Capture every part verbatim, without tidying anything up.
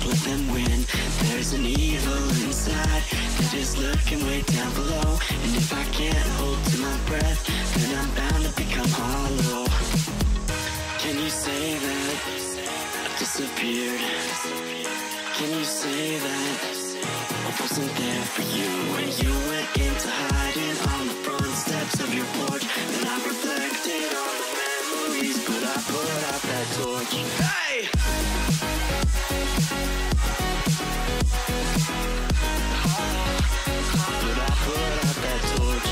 let them win. There's an evil inside that is lurking way down below, and if I can't hold to my breath, then I'm bound to become hollow. Can you say that I disappeared? Can you say that I wasn't there for you when you went into hiding on the front steps of your porch? Then I reflected on the memories, but I put out that torch. Hey! But I put out that torch.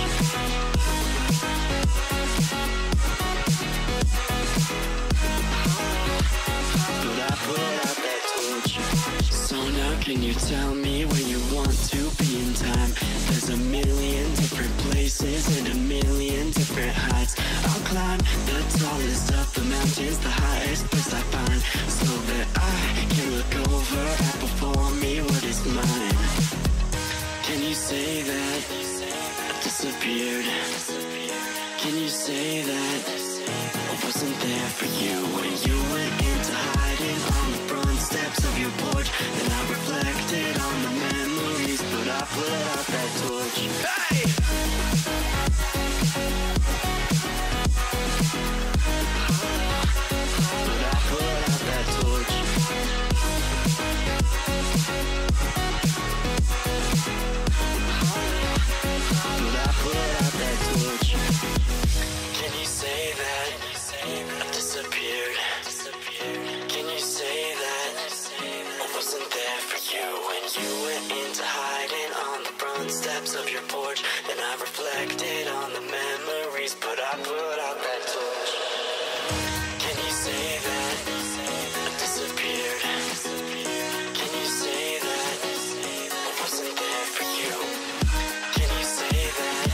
But I put out that torch. So now can you tell me where you want to be in time? There's a million different places and a million different heights. I'll climb the tallest of the mountains, the highest place I find, so that I can look over at before me what is mine. Can you say that I disappeared? Can you say that I wasn't there for you when you went into hiding on the front steps of your porch? Then I reflected on the memories, but I put out that torch. Hey! But I put out that torch. But I put out that torch. Can you say that I disappeared? Can you say that I wasn't there for you when you went into hiding on the front steps of your porch? Then I reflected on the memories, but I put out that torch. Can you say that I disappeared? Can you say that I wasn't there for you? Can you say that?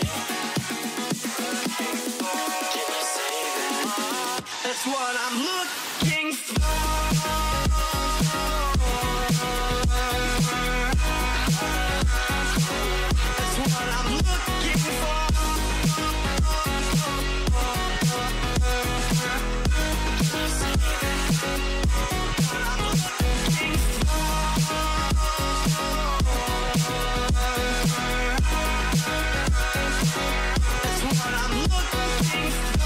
Can you say that? That's what I'm looking for. That's what I'm looking for. Can you say that? What I'm looking for. That's what I'm looking for.